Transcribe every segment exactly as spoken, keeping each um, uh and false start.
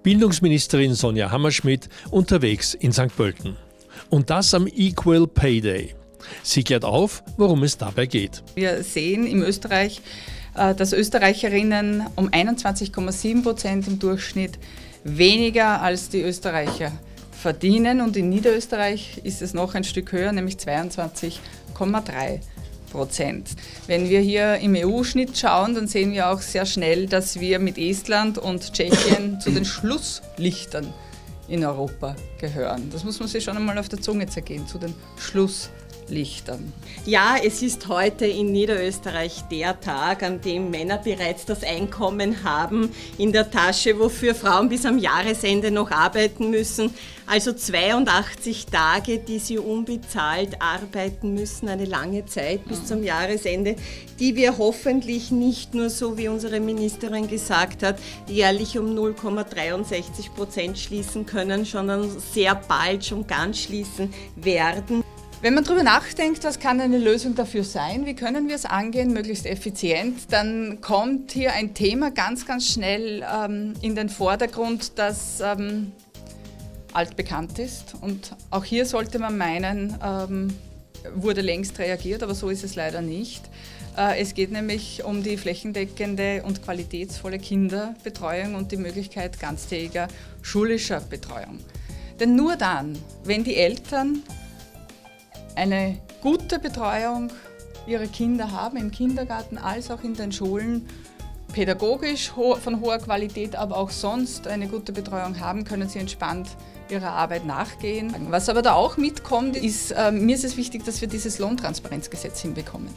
Bildungsministerin Sonja Hammerschmidt unterwegs in Sankt Pölten. Und das am Equal Pay Day. Sie klärt auf, worum es dabei geht. Wir sehen in Österreich, dass Österreicherinnen um einundzwanzig Komma sieben Prozent im Durchschnitt weniger als die Österreicher verdienen. Und in Niederösterreich ist es noch ein Stück höher, nämlich zweiundzwanzig Komma drei Prozent. Wenn wir hier im E U-Schnitt schauen, dann sehen wir auch sehr schnell, dass wir mit Estland und Tschechien zu den Schlusslichtern in Europa gehören. Das muss man sich schon einmal auf der Zunge zergehen, zu den Schlusslichtern. Ja, es ist heute in Niederösterreich der Tag, an dem Männer bereits das Einkommen haben in der Tasche, wofür Frauen bis am Jahresende noch arbeiten müssen. Also zweiundachtzig Tage, die sie unbezahlt arbeiten müssen, eine lange Zeit bis zum Jahresende, die wir hoffentlich nicht nur, so wie unsere Ministerin gesagt hat, jährlich um null Komma dreiundsechzig Prozent schließen können, sondern sehr bald schon ganz schließen werden. Wenn man darüber nachdenkt, was kann eine Lösung dafür sein, wie können wir es angehen, möglichst effizient, dann kommt hier ein Thema ganz, ganz schnell ähm, in den Vordergrund, das ähm, altbekannt ist. Und auch hier sollte man meinen, ähm, wurde längst reagiert, aber so ist es leider nicht. Äh, es geht nämlich um die flächendeckende und qualitätsvolle Kinderbetreuung und die Möglichkeit ganztägiger schulischer Betreuung. Denn nur dann, wenn die Eltern eine gute Betreuung ihrer Kinder haben, im Kindergarten als auch in den Schulen, pädagogisch von hoher Qualität, aber auch sonst eine gute Betreuung haben, können sie entspannt ihrer Arbeit nachgehen. Was aber da auch mitkommt, ist, äh, mir ist es wichtig, dass wir dieses Lohntransparenzgesetz hinbekommen.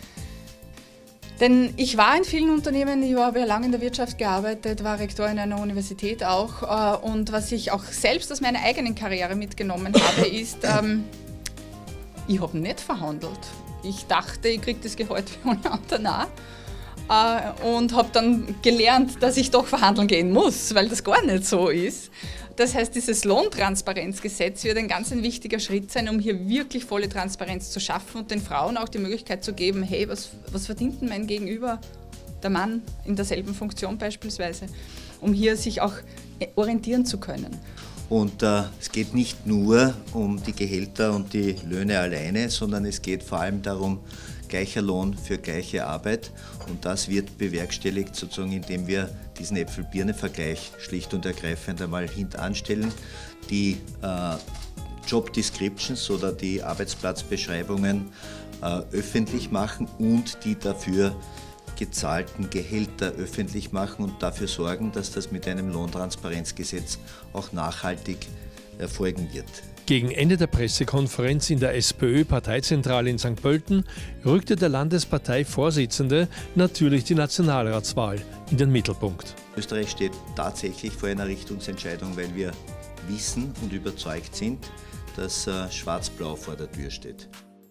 Denn ich war in vielen Unternehmen, ich habe ja lange in der Wirtschaft gearbeitet, war Rektor in einer Universität auch, äh, und was ich auch selbst aus meiner eigenen Karriere mitgenommen habe, ist, ähm, ich habe nicht verhandelt. Ich dachte, ich kriege das Gehalt wie alle anderen auch. Äh, und habe dann gelernt, dass ich doch verhandeln gehen muss, weil das gar nicht so ist. Das heißt, dieses Lohntransparenzgesetz wird ein ganz ein wichtiger Schritt sein, um hier wirklich volle Transparenz zu schaffen und den Frauen auch die Möglichkeit zu geben, hey, was, was verdient denn mein Gegenüber, der Mann in derselben Funktion beispielsweise, um hier sich auch orientieren zu können. Und äh, es geht nicht nur um die Gehälter und die Löhne alleine, sondern es geht vor allem darum, gleicher Lohn für gleiche Arbeit. Und das wird bewerkstelligt, sozusagen, indem wir diesen Äpfel-Birne-Vergleich schlicht und ergreifend einmal hintanstellen. Die äh, Job Descriptions oder die Arbeitsplatzbeschreibungen äh, öffentlich machen und die dafür gezahlten Gehälter öffentlich machen und dafür sorgen, dass das mit einem Lohntransparenzgesetz auch nachhaltig erfolgen wird. Gegen Ende der Pressekonferenz in der SPÖ-Parteizentrale in Sankt Pölten rückte der Landesparteivorsitzende natürlich die Nationalratswahl in den Mittelpunkt. Österreich steht tatsächlich vor einer Richtungsentscheidung, weil wir wissen und überzeugt sind, dass äh, Schwarz-Blau vor der Tür steht.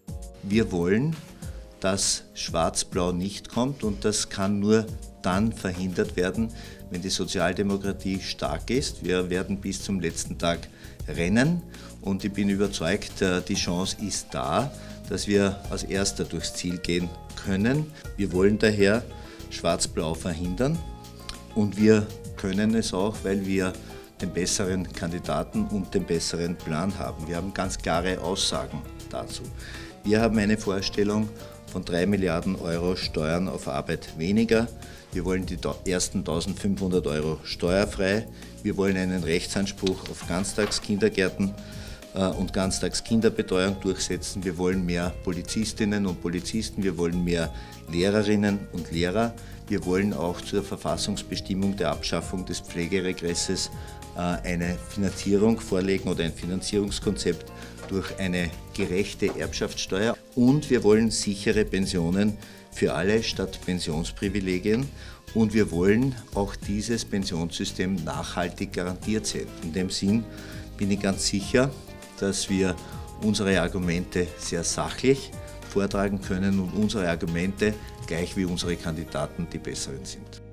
Wir wollen, dass Schwarz-Blau nicht kommt, und das kann nur dann verhindert werden, wenn die Sozialdemokratie stark ist. Wir werden bis zum letzten Tag rennen, und ich bin überzeugt, die Chance ist da, dass wir als Erster durchs Ziel gehen können. Wir wollen daher Schwarz-Blau verhindern, und wir können es auch, weil wir den besseren Kandidaten und den besseren Plan haben. Wir haben ganz klare Aussagen dazu. Wir haben eine Vorstellung von drei Milliarden Euro Steuern auf Arbeit weniger. Wir wollen die ersten eintausendfünfhundert Euro steuerfrei. Wir wollen einen Rechtsanspruch auf Ganztagskindergärten und Ganztagskinderbetreuung durchsetzen. Wir wollen mehr Polizistinnen und Polizisten. Wir wollen mehr Lehrerinnen und Lehrer. Wir wollen auch zur Verfassungsbestimmung der Abschaffung des Pflegeregresses eine Finanzierung vorlegen oder ein Finanzierungskonzept durch eine gerechte Erbschaftssteuer. Und wir wollen sichere Pensionen für alle statt Pensionsprivilegien. Und wir wollen auch dieses Pensionssystem nachhaltig garantiert sehen. In dem Sinn bin ich ganz sicher, dass wir unsere Argumente sehr sachlich vortragen können und unsere Argumente, gleich wie unsere Kandidaten, die besseren sind.